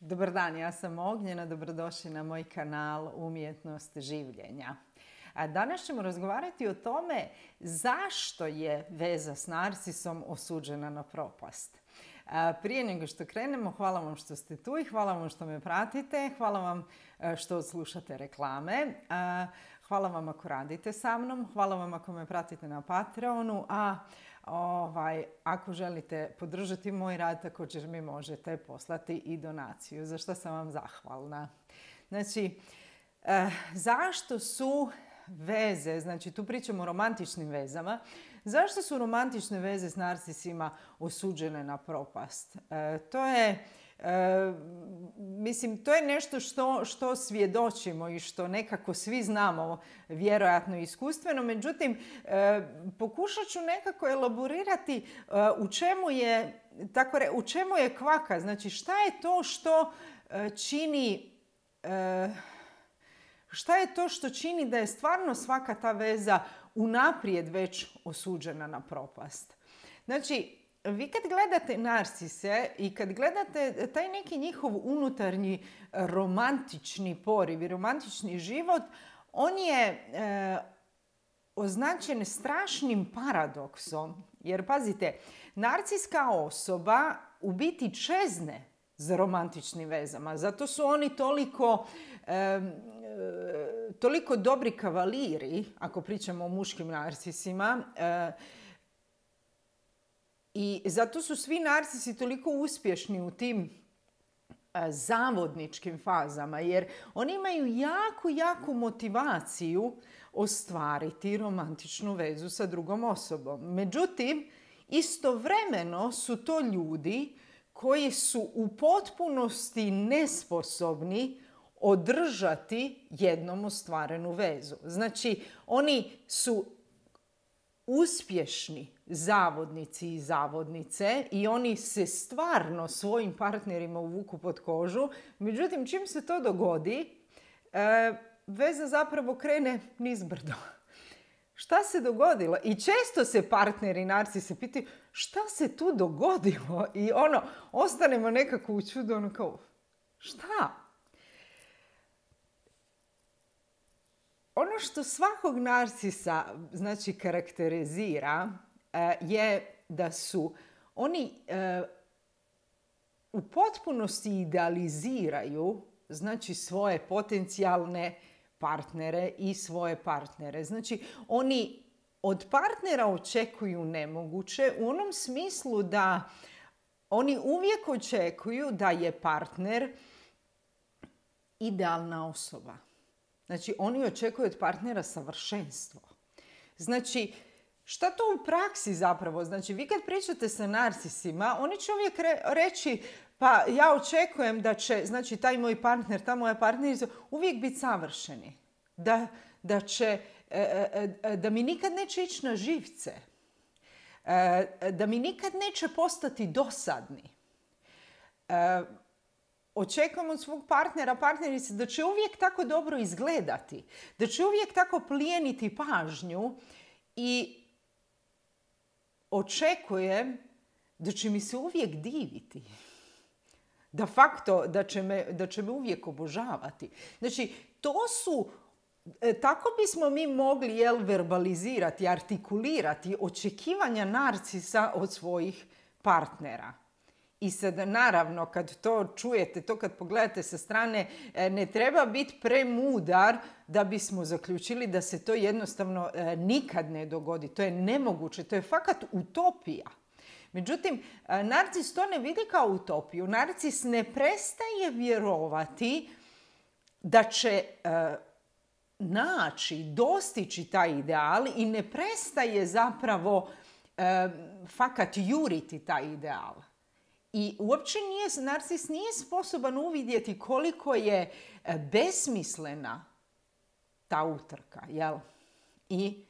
Dobar dan, ja sam Ognjena, dobrodošli na moj kanal Umjetnost življenja. Danas ćemo razgovarati o tome zašto je veza s narcisom osuđena na propast. Prije nego što krenemo, hvala vam što ste tu i hvala vam što me pratite, hvala vam što slušate reklame, hvala vam ako radite sa mnom, hvala vam ako me pratite na Patreonu, ako želite podržati moj rad, također mi možete poslati i donaciju, za što sam vam zahvalna. Znači, zašto su veze, znači tu pričamo o romantičnim vezama, zašto su romantične veze s narcisima osuđene na propast? To je nešto što svjedočimo i što nekako svi znamo, vjerojatno iskustveno. Međutim, pokušat ću nekako elaborirati u čemu je kvaka. Znači, šta je to što čini da je stvarno svaka ta veza unaprijed već osuđena na propast. Znači, vi kad gledate narcise i kad gledate taj neki njihov unutarnji romantični poriv i romantični život, on je označen strašnim paradoksom. Jer, pazite, narciska osoba u biti čezne za romantičnim vezama. Zato su oni toliko dobri kavaliri, ako pričamo o muškim narcisima, i zato su svi narcisi toliko uspješni u tim zavodničkim fazama, jer oni imaju jaku motivaciju ostvariti romantičnu vezu sa drugom osobom. Međutim, istovremeno su to ljudi koji su u potpunosti nesposobni održati jednom ostvarenu vezu. Znači, oni su uspješni zavodnici i zavodnice i oni se stvarno svojim partnerima uvuku pod kožu. Međutim, čim se to dogodi, veza zapravo krene nizbrdo. Šta se dogodilo? I često se partneri narcise pitaju šta se tu dogodilo? I ostanemo nekako u čudu, kao, šta? Ono što svakog narcisa, znači, karakterizira je da su oni u potpunosti idealiziraju, znači, svoje potencijalne partnere i svoje partnere. Znači, oni od partnera očekuju nemoguće u onom smislu da oni uvijek očekuju da je partner idealna osoba. Znači, oni očekuju od partnera savršenstvo. Znači, šta to u praksi zapravo? Znači, vi kad pričate sa narcisima, oni će uvijek reći, pa ja očekujem da će, znači, taj moj partner, ta moja partnerica uvijek biti savršeni. Da mi nikad neće ići na živce. Da mi nikad neće postati dosadni. Očekujem od svog partnerice da će uvijek tako dobro izgledati, da će uvijek tako plijeniti pažnju i očekujem da će mi se uvijek diviti. De facto da će me uvijek obožavati. Znači, tako bismo mi mogli verbalizirati, artikulirati očekivanja narcisa od svojih partnera. I sad, naravno, kad to čujete, to kad pogledate sa strane, ne treba biti premudar da bismo zaključili da se to jednostavno nikad ne dogodi. To je nemoguće, to je fakat utopija. Međutim, narcis to ne vidi kao utopiju. Narcis ne prestaje vjerovati da će dostići taj ideal i ne prestaje zapravo fakat juriti taj ideal. I uopće narcis nije sposoban uvidjeti koliko je besmislena ta utrka, jel? I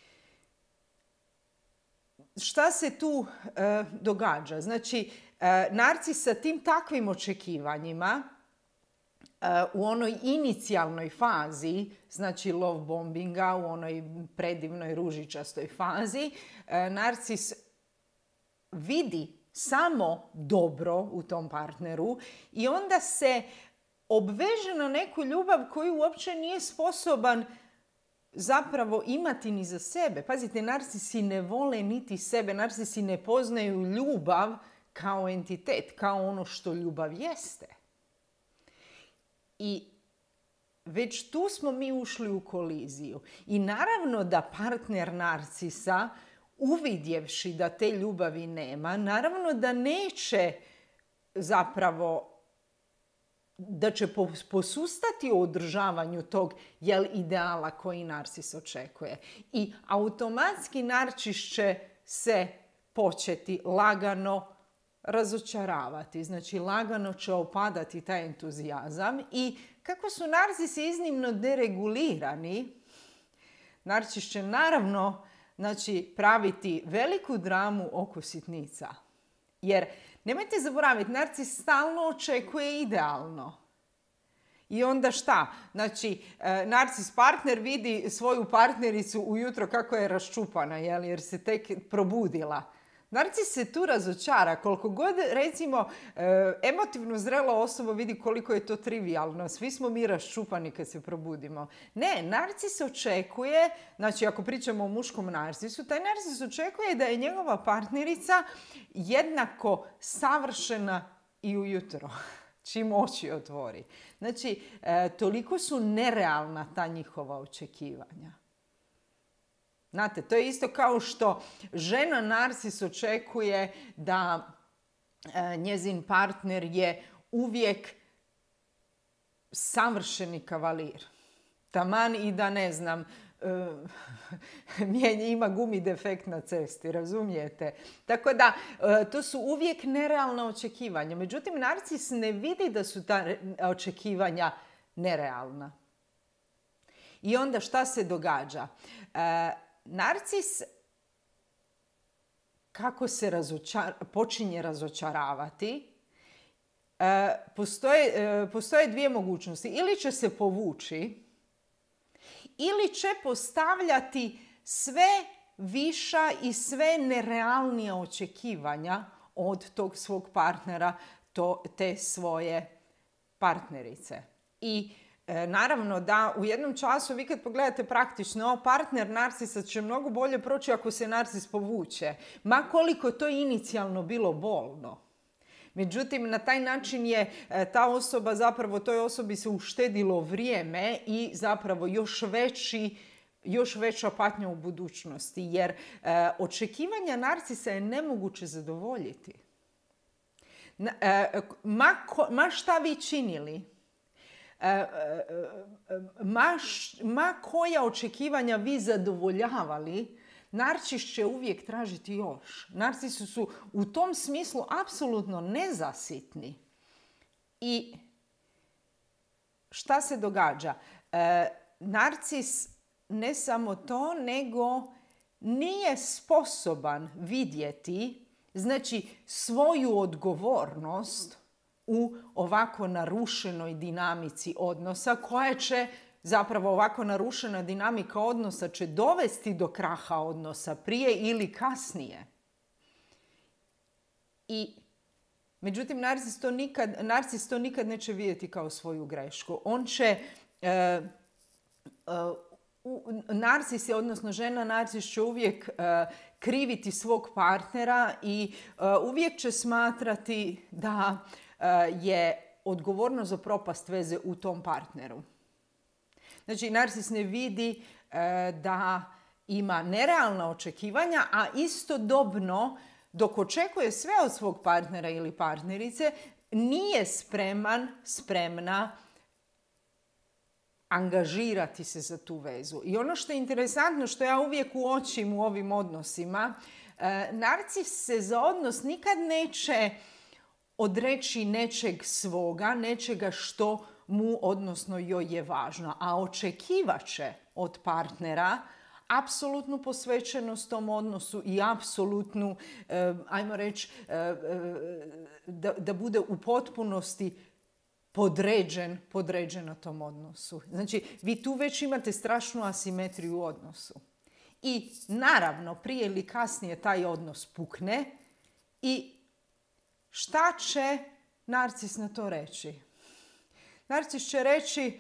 šta se tu događa? Znači, narcis sa tim takvim očekivanjima u onoj inicijalnoj fazi, znači love bombinga, u onoj predivnoj ružičastoj fazi, narcis vidi samo dobro u tom partneru i onda se obveže na neku ljubav koju uopće nije sposoban zapravo imati ni za sebe. Pazite, narcisi ne vole niti sebe, narcisi ne poznaju ljubav kao entitet, kao ono što ljubav jeste. I već tu smo mi ušli u koliziju. I naravno da partner narcisa, uvidjevši da te ljubavi nema, naravno da neće zapravo, da će posustati u održavanju tog ideala koji narcis očekuje. I automatski narcis će se početi lagano razočaravati. Znači, lagano će opadati taj entuzijazam i kako su narcisi iznimno deregulirani, narcis će naravno praviti veliku dramu oko sitnica. Jer nemojte zaboraviti, narcis stalno očekuje idealno. I onda šta? Znači, narcis partner vidi svoju partnericu ujutro kako je raščupana, jer se tek probudila. Narcis se tu razočara. Koliko god, recimo, emotivno zrela osoba vidi koliko je to trivijalno. Svi smo mi raščupani kad se probudimo. Ne, narcis očekuje, znači ako pričamo o muškom narcisu, taj narcis očekuje da je njegova partnerica jednako savršena i ujutro, čim oči otvori. Znači, toliko su nerealna ta njihova očekivanja. Znate, to je isto kao što žena narcis očekuje da njezin partner je uvijek savršeni kavalir. Taman i da, ne znam, ima gumi defekt na cesti, razumijete? Tako da, to su uvijek nerealna očekivanja. Međutim, narcis ne vidi da su ta očekivanja nerealna. I onda šta se događa? Narcis, kako se počinje razočaravati, postoje dvije mogućnosti. Ili će se povući, ili će postavljati sve viša i sve nerealnija očekivanja od tog svog partnera, te svoje partnerice. I naravno da u jednom času, vi kad pogledate praktično, partner narcisa će mnogo bolje proći ako se narcis povuče. Ma koliko to inicijalno bilo bolno. Međutim, na taj način je ta osoba, zapravo toj osobi se uštedilo vrijeme i zapravo još veća patnja u budućnosti. Jer očekivanja narcisa je nemoguće zadovoljiti. Ma šta vi činili, ma koja očekivanja vi zadovoljavali, narcis će uvijek tražiti još. Narcisi su u tom smislu apsolutno nezasitni. I šta se događa? Narcis ne samo to, nego nije sposoban vidjeti, znači, svoju odgovornost u ovako narušenoj dinamici odnosa, koja će, zapravo ovako narušena dinamika odnosa će dovesti do kraha odnosa prije ili kasnije. Međutim, narcis to nikad neće vidjeti kao svoju grešku. On će, narcis, odnosno žena narcis će uvijek kriviti svog partnera i uvijek će smatrati da je odgovornost za propast veze u tom partneru. Znači, narcis ne vidi da ima nerealna očekivanja, a istodobno, dok očekuje sve od svog partnera ili partnerice, nije spremna angažirati se za tu vezu. I ono što je interesantno, što ja uvijek uočim u ovim odnosima, narcis se za odnos nikad neće odreći nečeg svoga, nečega što mu, odnosno joj je važno, a očekivaće od partnera apsolutnu posvećenost tom odnosu i apsolutnu, ajmo reći, da bude u potpunosti podređen na tom odnosu. Znači, vi tu već imate strašnu asimetriju u odnosu. I naravno, prije ili kasnije taj odnos pukne i Šta će narcis na to reći? Narcis će reći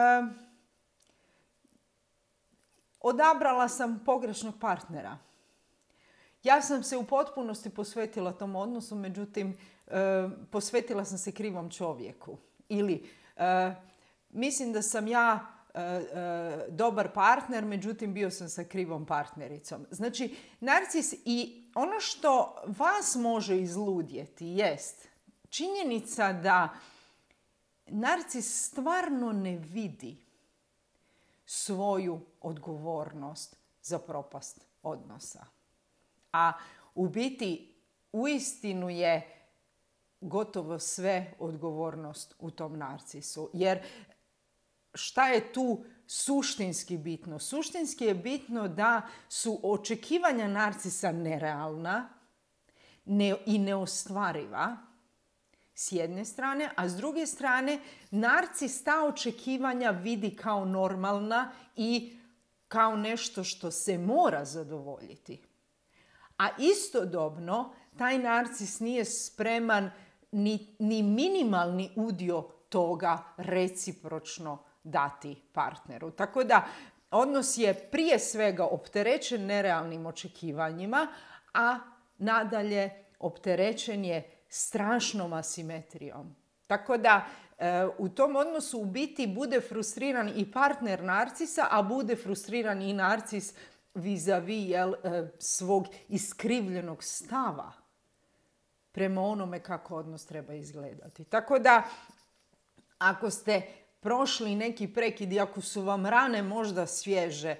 odabrala sam pogrešnog partnera. Ja sam se u potpunosti posvetila tom odnosu, međutim, posvetila sam se krivom čovjeku. Ili, mislim da sam ja dobar partner, međutim, bio sam sa krivom partnericom. Znači, narcis i ono što vas može izludjeti jest činjenica da narcis stvarno ne vidi svoju odgovornost za propast odnosa. A u biti uistinu je gotovo sve odgovornost u tom narcisu. Jer šta je tu suštinski bitno? Suštinski je bitno da su očekivanja narcisa nerealna i neostvariva s jedne strane, a s druge strane narcis ta očekivanja vidi kao normalna i kao nešto što se mora zadovoljiti. A istodobno taj narcis nije spreman ni minimalni udio toga recipročno dati partneru. Tako da odnos je prije svega opterećen nerealnim očekivanjima, a nadalje opterećen je strašnom asimetrijom. Tako da u tom odnosu u biti bude frustriran i partner narcisa, a bude frustriran i narcis vis-a-vis svog iskrivljenog stava prema onome kako odnos treba izgledati. Tako da, ako ste prošli neki prekid i ako su vam rane možda svježe,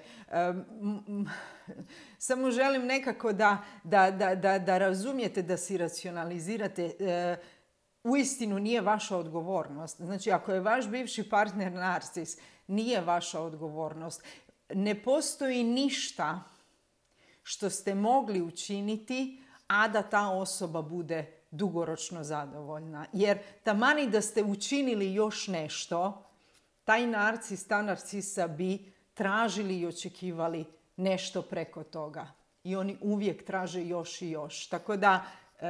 samo želim nekako da razumijete, da si racionalizirate. Uistinu nije vaša odgovornost. Znači, ako je vaš bivši partner narcis, nije vaša odgovornost. Ne postoji ništa što ste mogli učiniti, a da ta osoba bude dugoročno zadovoljna. Jer taman da ste učinili još nešto, taj narcis, ta narcisa bi tražili i očekivali nešto preko toga. I oni uvijek traže još i još. Tako da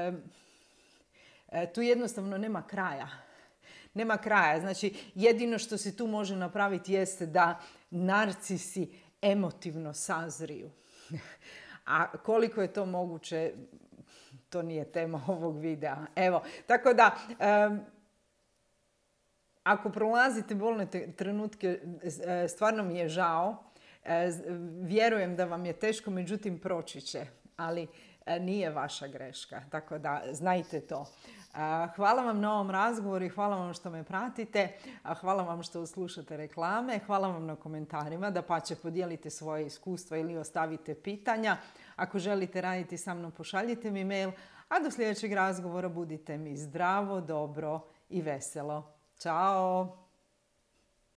tu jednostavno nema kraja. Nema kraja. Znači, jedino što se tu može napraviti jeste da narcisi emotivno sazriju. A koliko je to moguće, to nije tema ovog videa. Evo, tako da, ako prolazite bolne trenutke, stvarno mi je žao. Vjerujem da vam je teško, međutim proći će. Ali nije vaša greška. Tako da, znajte to. Hvala vam na ovom razgovoru i hvala vam što me pratite. Hvala vam što slušate reklame. Hvala vam na komentarima. Dapače, podijelite svoje iskustva ili ostavite pitanja. Ako želite raditi sa mnom, pošaljite mi mail. A do sljedećeg razgovora budite mi zdravo, dobro i veselo. Ćao!